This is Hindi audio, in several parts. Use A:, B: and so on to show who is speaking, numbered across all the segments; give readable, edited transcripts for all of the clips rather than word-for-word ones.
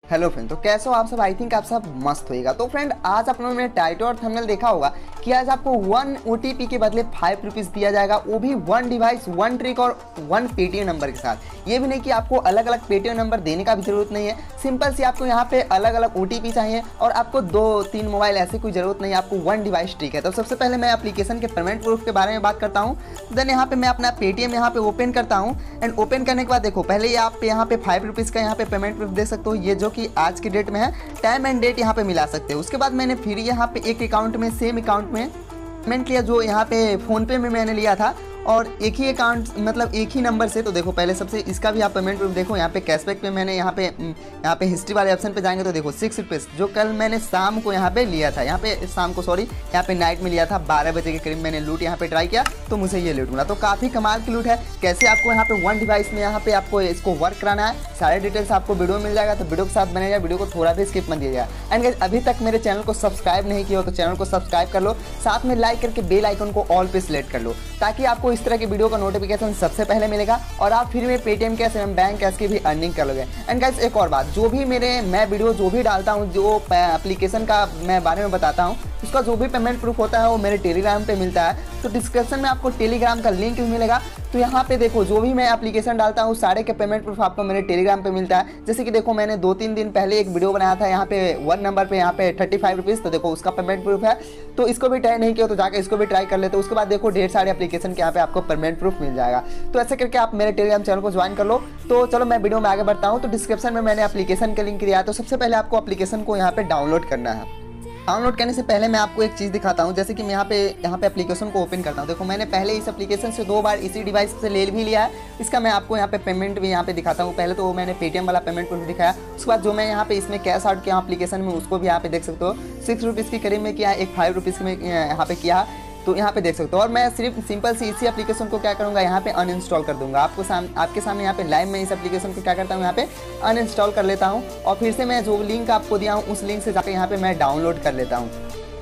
A: हेलो फ्रेंड, तो कैसे हो आप सब। आई थिंक आप सब मस्त होएगा। तो फ्रेंड, आज आप लोगों ने टाइटल और थंबनेल देखा होगा कि आज आपको 1 OTP के बदले 5 रुपीज़ दिया जाएगा, वो भी 1 डिवाइस 1 ट्रिक और 1 पेटीएम नंबर के साथ। ये भी नहीं कि आपको अलग अलग पेटीएम नंबर देने का भी जरूरत नहीं है। सिंपल सी आपको यहाँ पे अलग अलग OTP चाहिए और आपको 2-3 मोबाइल ऐसी कोई जरूरत नहीं है, आपको 1 डिवाइस ट्रिक है। तो सबसे पहले मैं एप्लीकेशन के पेमेंट प्रूफ के बारे में बात करता हूँ। देन यहाँ पे मैं अपना पेटीएम यहाँ पे ओपन करता हूँ एंड ओपन करने के बाद देखो पहले ये आप यहाँ पे 5 रुपीज़ का यहाँ पे पेमेंट प्रूफ दे सकते हो, ये जो कि आज की डेट में है। टाइम एंड डेट यहाँ पे मिला सकते हो। उसके बाद मैंने फिर यहाँ पे एक अकाउंट में सेम अकाउंट में पेमेंट लिया जो यहाँ पे फ़ोनपे में मैंने लिया था और एक ही अकाउंट मतलब एक ही नंबर से। तो देखो पहले सबसे इसका भी आप पेमेंट प्रूफ देखो, यहाँ पे कैशबैक पे मैंने यहाँ पे हिस्ट्री वाले ऑप्शन पे जाएंगे तो देखो 6 रुपीज़ जो कल मैंने शाम को यहाँ पे लिया था, यहाँ पे शाम को सॉरी यहाँ पे नाइट में लिया था 12 बजे के करीब मैंने लूट यहाँ पे ट्राई किया तो मुझे ये लूट मिला। तो काफ़ी कमाल की लूट है। कैसे आपको यहाँ पे 1 डिवाइस में यहाँ पे आपको इसको वर्क कराना है, सारे डिटेल्स आपको वीडियो मिल जाएगा। तो वीडियो के साथ बनेगा, वीडियो को थोड़ा भी स्किप मत दीजिएगा। एंड गाइस, अभी तक मेरे चैनल को सब्सक्राइब नहीं किया हो तो चैनल को सब्सक्राइब कर लो, साथ में लाइक करके बेल आइकन को ऑल पे सिलेक्ट कर लो ताकि आपको इस तरह की वीडियो का नोटिफिकेशन सबसे पहले मिलेगा और आप फिर में पेटीएम कैश एवं बैंक कैश की भी अर्निंग कर लोगे। एंड गाइस, एक और बात, जो भी मैं वीडियो जो भी डालता हूँ, जो एप्लीकेशन का मैं बारे में बताता हूँ, उसका जो भी पेमेंट प्रूफ होता है वो मेरे टेलीग्राम पे मिलता है। तो डिस्क्रिप्शन में आपको टेलीग्राम का लिंक भी मिलेगा। तो यहाँ पे देखो जो भी मैं एप्लीकेशन डालता हूँ सारे के पेमेंट प्रूफ आपको मेरे टेलीग्राम पे मिलता है। जैसे कि देखो मैंने 2-3 दिन पहले एक वीडियो बनाया था यहाँ पे 1 नंबर पे यहाँ पे 35 रुपीज़, तो देखो उसका पेमेंट प्रूफ है। तो इसको भी ट्राई नहीं किया तो जाकर इसको भी ट्राई कर लेते हो। उसके बाद देखो ढेर सारे एप्लीकेशन के यहाँ पे आपको पेमेंट प्रूफ मिल जाएगा। तो ऐसे करके आप मेरे टेलीग्राम चैनल को ज्वाइन कर लो। तो चलो मैं वीडियो में आगे बढ़ता हूँ। तो डिस्क्रिप्शन में मैंने एप्लीकेशन का लिंक दिया है। तो सबसे पहले आपको एप्लीकेशन को यहाँ पे डाउनलोड करना है। डाउनलोड करने से पहले मैं आपको एक चीज़ दिखाता हूँ। जैसे कि मैं यहाँ पे एप्लीकेशन को ओपन करता हूँ। देखो मैंने पहले इस एप्लीकेशन से 2 बार इसी डिवाइस से ले भी लिया है। इसका मैं आपको यहाँ पे पेमेंट भी यहाँ पे दिखाता हूँ। पहले तो मैंने पेटीएम वाला पेमेंट प्रूफ दिखाया, उसके बाद जो मैं यहाँ पे इसमें कैश आउट किया एप्लीकेशन में उसको भी यहाँ पे देख सकते हो। 6 रुपीज़ की करीब में किया, एक 5 रुपीज़ में यहाँ पे किया, तो यहाँ पे देख सकते हो। और मैं सिर्फ सिंपल सी इसी एप्लीकेशन को क्या करूँगा यहाँ पे अनइंस्टॉल कर दूंगा। आपके सामने यहाँ पे लाइव में इस एप्लीकेशन को क्या करता हूँ यहाँ पे अनइंस्टॉल कर लेता हूँ और फिर से मैं जो लिंक आपको दिया हूँ उस लिंक से जाकर यहाँ पे मैं डाउनलोड कर लेता हूँ।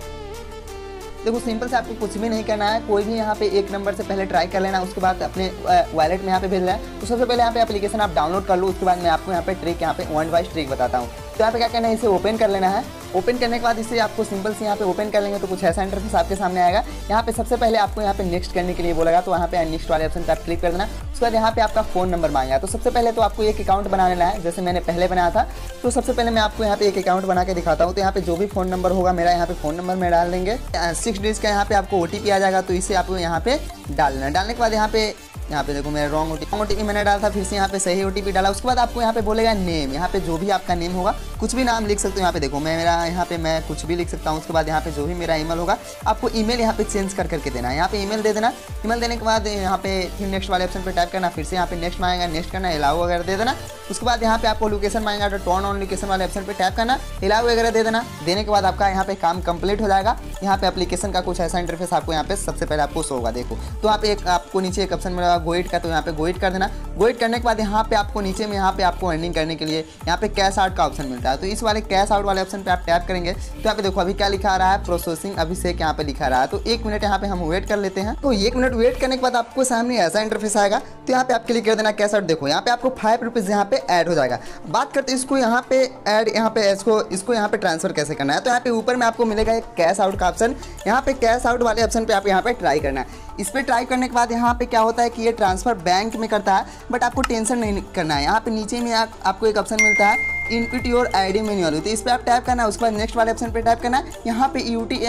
A: देखो सिंपल से आपको कुछ भी नहीं करना है, कोई भी यहाँ पे एक नंबर से पहले ट्राई कर लेना, उसके बाद अपने वॉलेट में यहाँ पे भेजना है। तो सबसे पहले यहाँ पे एप्लीकेशन आप डाउनलोड कर लो, उसके बाद मैं आपको यहाँ पे ट्रिक यहाँ पे 1 डिवाइस ट्रिक बताता हूँ। तो यहाँ पे क्या करना है, इसे ओपन कर लेना है। ओपन करने के बाद इसे आपको सिंपल से यहाँ पे ओपन कर लेंगे तो कुछ ऐसा इंटरफेस आपके सामने आएगा। यहाँ पे सबसे पहले आपको यहाँ पे नेक्स्ट करने के लिए बोलेगा, तो यहाँ पे नेक्स्ट वाले ऑप्शन पर आप क्लिक कर देना। उसके बाद यहाँ पे आपका फ़ोन नंबर मांगेगा। तो सबसे पहले तो आपको एक अकाउंट बनाना है, जैसे मैंने पहले बनाया था। तो सबसे पहले मैं आपको यहाँ पे एक अकाउंट बना के दिखाता हूँ। तो यहाँ पे जो भी फ़ोन नंबर होगा मेरा यहाँ पे फ़ोन नंबर में डाल देंगे। 6 डिजिट का यहाँ पे आपको OTP आ जाएगा, तो इसे आपको यहाँ पे डालना है। डालने के बाद यहाँ पे देखो मेरा रॉन्ग OTP मैंने डाला था, फिर से यहाँ पे सही OTP डाला। उसके बाद आपको यहाँ पे बोलेगा नेम, यहाँ पे जो भी आपका नेम होगा कुछ भी नाम लिख सकते हो। यहाँ पे देखो यहाँ पे मैं कुछ भी लिख सकता हूँ। उसके बाद यहाँ पे जो भी मेरा ईमेल होगा आपको ईमेल यहाँ पे चेंज करके देना है। यहाँ पे ईमेल दे देना। ईमेल देने के बाद यहाँ पे फिर नेक्स्ट वाले ऑप्शन पे टाइप करना, फिर से यहाँ पे नेक्स्ट मांगेगा, नेक्स्ट करना, अलाउ वगैरह दे देना। उसके बाद यहाँ पे आपको लोकेशन मांगेगा, तो टर्न ऑन लोकेशन वाले ऑप्शन पे टाइप करना, अलाउ वगैरह दे देना। देने के बाद आपका यहाँ पे काम कंप्लीट हो जाएगा। यहाँ पे एप्लीकेशन का कुछ ऐसा इंटरफेस आपको यहाँ पे सबसे पहले आपको शो होगा। देखो तो आपको नीचे एक ऑप्शन मिलेगा गोइट का, तो यहाँ पे गोइट कर देना। गोइट करने के बाद यहाँ पे आपको नीचे में यहाँ पे आपको अर्निंग करने के लिए यहाँ पे कैश आउट का ऑप्शन मिलता है। तो इस वाले कैश आउट वाले ऑप्शन पे आप टैप करेंगे तो यहाँ पे देखो अभी क्या लिखा आ रहा है, प्रोसेसिंग अभिषेक यहाँ पे लिखा रहा है। तो 1 मिनट यहाँ पे हम वेट कर लेते हैं। तो 1 मिनट वेट करने के बाद आपको सामने ऐसा इंटरफेस आएगा। तो यहाँ पे आप क्लिक कर देना कैश आउट। देखो यहाँ पे आपको 5 रुपीज़ यहाँ पे ऐड हो जाएगा। बात करते हैं इसको यहाँ पे ऐड, यहाँ पे इसको यहाँ पे ट्रांसफर कैसे करना है। तो यहाँ पे ऊपर में आपको मिलेगा एक कैश आउट का ऑप्शन। यहाँ पे कैश आउट वाले ऑप्शन पे आप यहाँ पे ट्राई करना है। इस पर ट्राई करने के बाद यहाँ पे क्या होता है कि ये ट्रांसफर बैंक में करता है, बट आपको टेंशन नहीं करना है। यहाँ पे नीचे में आपको एक ऑप्शन मिलता है इनपुट योर ID मैन्युअली, तो इस पर आप टाइप करना है। उसके बाद नेक्स्ट वाले ऑप्शन पे टाइप करना है। यहाँ पे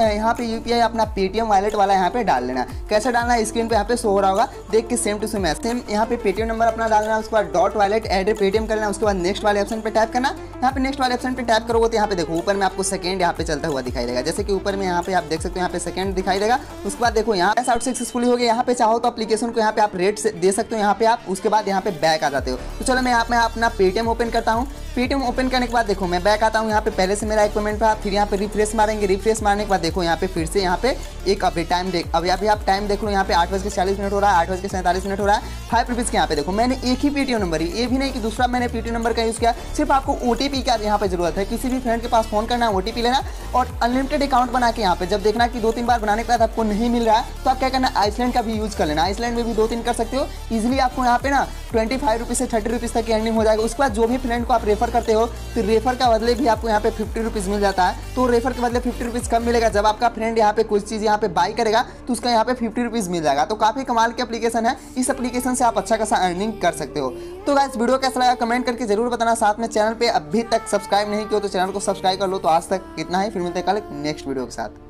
A: UPI अपना पेटीएम वॉलेट वाला यहाँ पे डाल लेना है। कैसे डालना है स्क्रीन पे यहाँ पे शो हो रहा होगा, देख के सेम टू सेम यहाँ पे पेटीएम नंबर अपना डालना है। उसके बाद डॉट वॉलेट एड पेटीएम करना है। उसके बाद नेक्स्ट वाले ऑप्शन पे टाइप करना। यहाँ पे नेक्स्ट वाले ऑप्शन पे टाइप करोगे तो यहाँ पे देखो ऊपर में आपको सेकंड यहाँ पे चलता हुआ दिखाई देगा। जैसे कि ऊपर में यहाँ पे आप देख सकते हो यहाँ पे सेकंड दिखाई देगा। उसके बाद देखो यहाँ कैश आउट सक्सेसफुली हो गया। यहाँ पे चाहो तो एप्लीकेशन को यहाँ पे आप रेट दे सकते हो यहाँ पे आप। उसके बाद यहाँ पे बैक आ जाते हो। तो चलो मैं यहाँ पे अपना पेटीएम ओपन करता हूँ। पेटीएम ओपन करने के बाद देखो मैं बैक आता हूँ। यहाँ पे पहले से मेरा एक पेमेंट था, फिर यहाँ पे रिफ्रेश मारेंगे। रिफ्रेश मारने के बाद देखो यहाँ पे फिर से यहाँ पे एक अभी टाइम अभी आप टाइम देख लो। यहाँ पे 8:40 हो रहा है, 8:47 हो रहा है। 5 रुपीज़ के यहाँ पे देखो मैंने एक ही पेटीएम नंबर, ये भी नहीं कि दूसरा मैंने पेटीएम नंबर का यूज़ किया। सिर्फ आपको OTP का यहाँ पे जरूरत है। किसी भी फ्रेंड के पास फोन करना, OTP लेना और अनलिमिटेड अकाउंट बना के यहाँ पे जब देखना कि 2-3 बार बनाने के बाद आपको नहीं मिल रहा है तो आप क्या करना, आइसलैंड का भी यूज़ कर लेना। आइसलैंड में भी 2-3 कर सकते हो। ईजिली आपको यहाँ पे ना 25 रुपीज़ से 30 रुपीज़ तक की अर्निंग हो जाएगा। उसके बाद जो भी फ्रेंड को आप रेफर रेफर करते हो तो रेफर का बदले भी आपको यहाँ पे 50 रुपीज़ मिल जाता है। तो रेफर के बदले 50 रुपीज़ कम मिलेगा, जब आपका फ्रेंड यहाँ पे कुछ चीज़ यहाँ पे बाई करेगा तो उसका यहाँ पे 50 रुपीज़ मिल जाएगा। तो काफ़ी कमाल की एप्लीकेशन है, इस एप्लीकेशन से आप अच्छा खासा अर्निंग कर सकते हो। तो गाइस वीडियो कैसा लगा कमेंट करके जरूर बताना, साथ में चैनल पे अभी तक सब्सक्राइब नहीं किया तो चैनल को सब्सक्राइब कर लो। तो आज तक इतना ही, फिर मिलते हैं कल नेक्स्ट वीडियो के साथ।